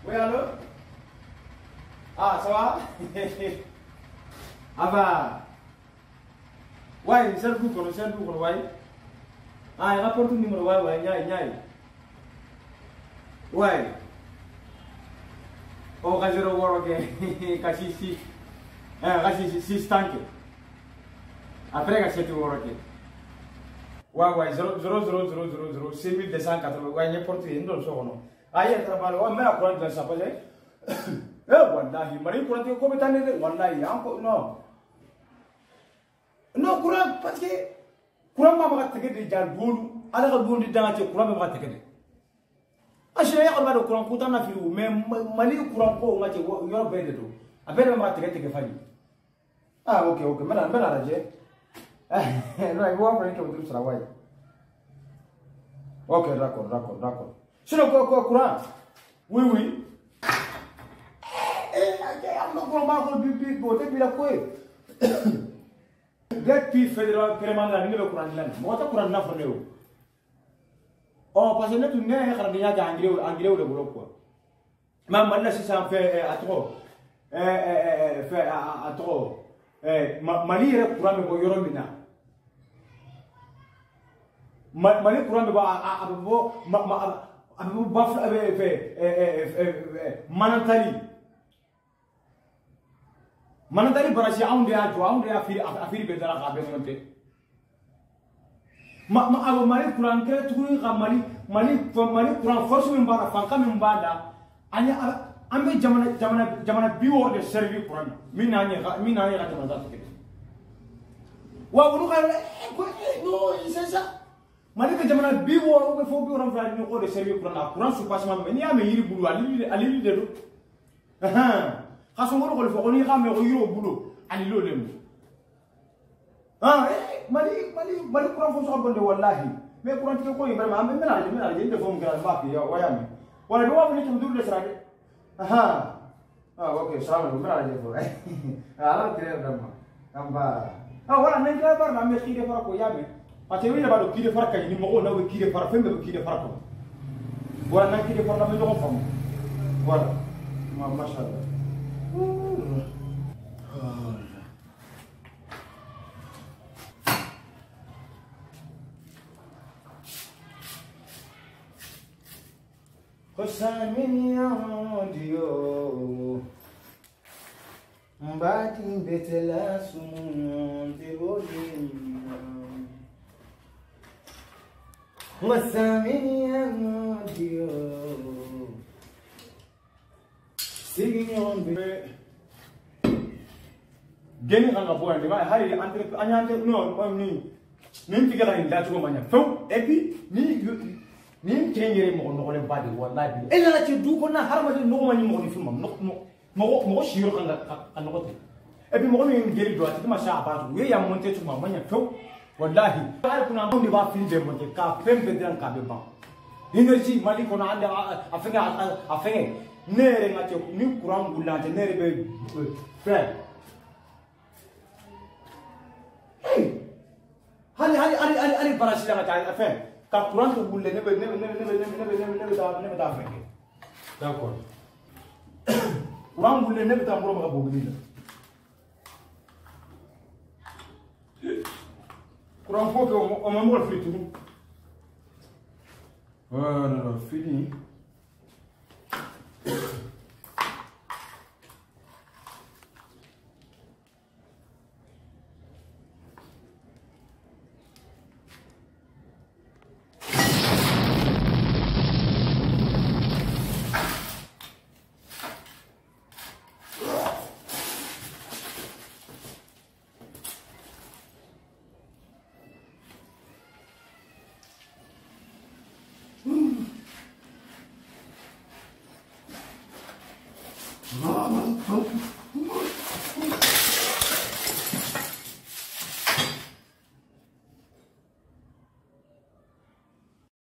Oui, allô? Ah, ça va? Ah bah. Ouais, c'est le bouc, ouais. Ah, il rapporte le numéro, ouais, nyai. Ouais. Oh, quand je le vois, ok. Si, stank. Après, quand je te vois, ok. Ouais, 0, 6280, ouais, n'importe qui, nous le savons. Ah, il y a un travail, ouais, mais à quoi de ça, pas wallahi, Marie, pour te comme t'en wallahi, encore, non. Non, courant, parce que, courant m'a pas de jargon, alors que bon de dans tes courant m'a pas ah, je n'ai pas de courant, pourtant, a fait, mais Mali courant, pour moi, tu vois, you're better to. A better m'a te fait. Ah, ok, madame, non, il voit après que vous travaillez. Ok, d'accord. Sinon, quoi, courant? Oui. I'm not going to be take me la quoi. Get P fédéral permanent, ni le courant là. Moi, tu courant na fondé. Oh, parce que tu n'es pas bien anglais ou le boulot quoi. Mais maintenant, si ça fait à trop, fait à trop, Mali est courant me boire mina. Mali courant me boire à bafle avec manantali. Manantali barasi aunde afiri bedara ka bemonte mali kuran kere tukuri ka mali kuran force min bara fanka min bada anya ambe jamana biwo de servi kuran minanye ka jamana take wa wonu ka no c'est ça mali ka jamana biwo ko fo biwo ran fa ni ko de servi kuran su passement mais ni ame yiri bulu ali de do Kaso ngoro ko le fo ni xame ko yiro bulo ani lo lem mali kuran fo so bonde wallahi mais kuran ti ko yimba ma mena je inde fo ngara ba fi wa yami wala do wa ni tum dur le srade ok salam mena je fo ala tere dama amba wala nan kala bar na me khide fara ko yami parce que wi ba do kide fara kay ni mo na we kide fara fembe kide fara ko wala nan kide fara me do ko fam wala mashallah Kosamini audio mbati betela sumunte bodina Kosamini audio Signon be Geni kanga bo ande ba hari entre anyante no ni tigala inda tugo manya fo et puis ni kenyere mo no le badi wallahi e la ci du ko na harma de no mani mo ni film mo shiro kanga kan no te et puis mo ni ngeri do ati ma sha ba we ya monte tu ma manya fo wallahi har kuna mo ni ba film de monte ka pembe dan ka be ba energy mali ko na ande afenga nere ngati ni kuram gulante nere be frère Hali barasila ngati afenga ka kuram to gulle ne ta afenga d'accord kuram gulle ne ta mboro ma bogni kuram ko o ma mo fritu non fini Oh,